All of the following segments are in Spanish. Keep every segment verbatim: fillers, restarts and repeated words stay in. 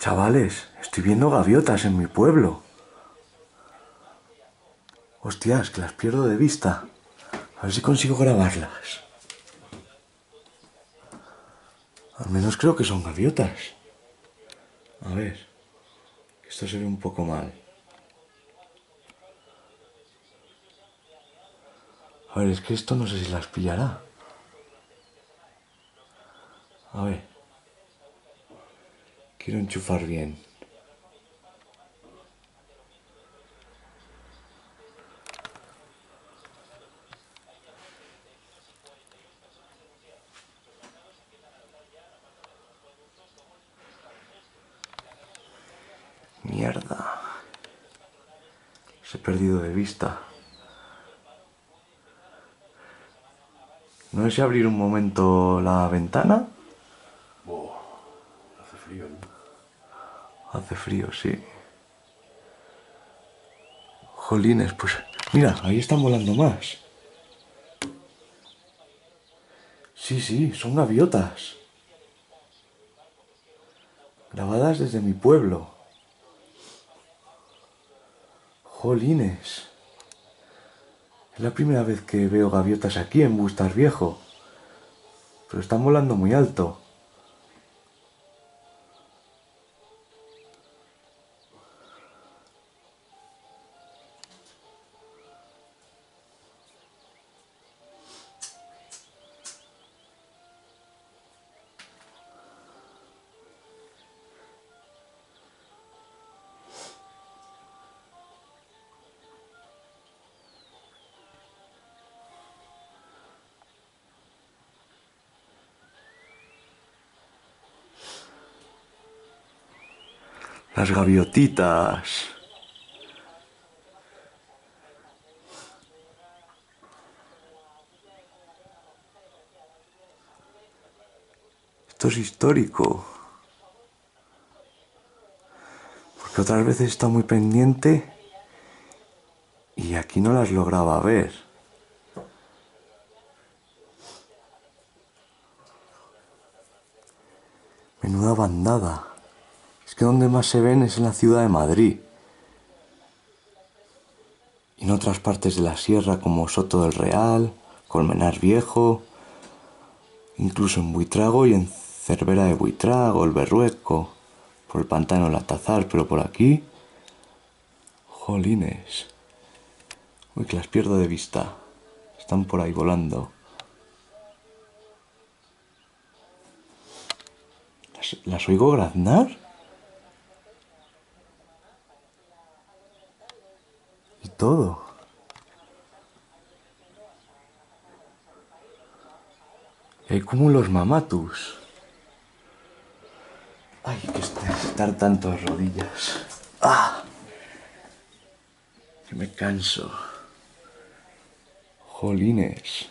Chavales, estoy viendo gaviotas en mi pueblo. Hostias, que las pierdo de vista. A ver si consigo grabarlas. Al menos creo que son gaviotas. A ver, que esto se ve un poco mal. A ver, es que esto no sé si las pillará. A ver. Quiero enchufar bien. Mierda. Se he perdido de vista. ¿No es abrir un momento la ventana? Buah, hace frío, ¿no? Hace frío, sí. Jolines, pues mira, ahí están volando más. Sí, sí, son gaviotas. Grabadas desde mi pueblo. Jolines. Es la primera vez que veo gaviotas aquí en Bustar Viejo. Pero están volando muy alto. Las gaviotitas. Esto es histórico. Porque otras veces está muy pendiente y aquí no las lograba ver. Menuda bandada. Es que donde más se ven es en la ciudad de Madrid. Y en otras partes de la sierra como Soto del Real, Colmenar Viejo, incluso en Buitrago y en Cervera de Buitrago, el Berrueco, por el pantano del Atazar, pero por aquí... Jolines. Uy, que las pierdo de vista. Están por ahí volando. ¿Las, las oigo graznar? Y todo. Y hay cúmulos mamatus. Ay, que estar tanto de rodillas. ¡Ah! Que me canso. Jolines.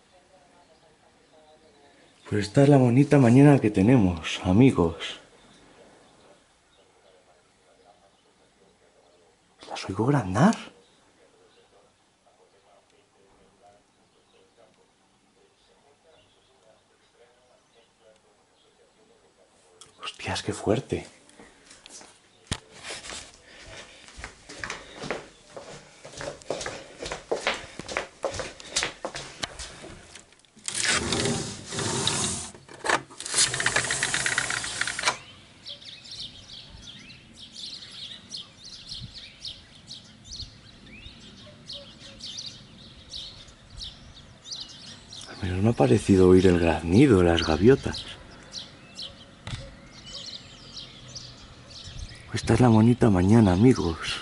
Pues esta es la bonita mañana que tenemos, amigos. ¿Las oigo graznar? Hostias, qué fuerte. Al menos me ha parecido oír el graznido de las gaviotas. Esta es la bonita mañana, amigos.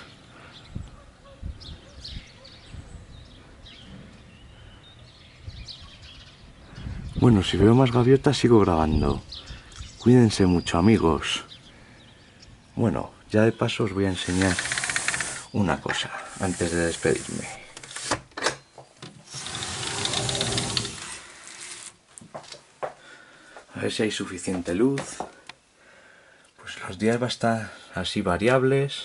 Bueno, si veo más gaviotas sigo grabando. Cuídense mucho, amigos. Bueno, ya de paso os voy a enseñar una cosa antes de despedirme. A ver si hay suficiente luz. Pues los días van a estar así variables.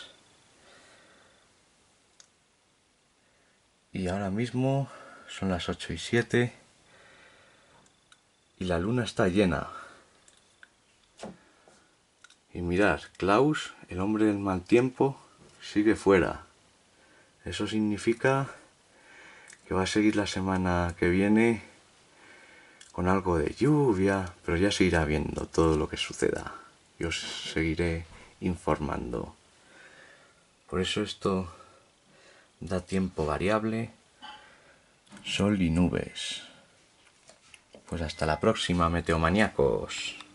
Y ahora mismo son las ocho y siete. Y la luna está llena. Y mirad, Klaus, el hombre del mal tiempo, sigue fuera. Eso significa que va a seguir la semana que viene con algo de lluvia, pero ya se irá viendo todo lo que suceda. Y os seguiré informando. Por eso esto da tiempo variable, sol y nubes. Pues hasta la próxima, meteomaníacos.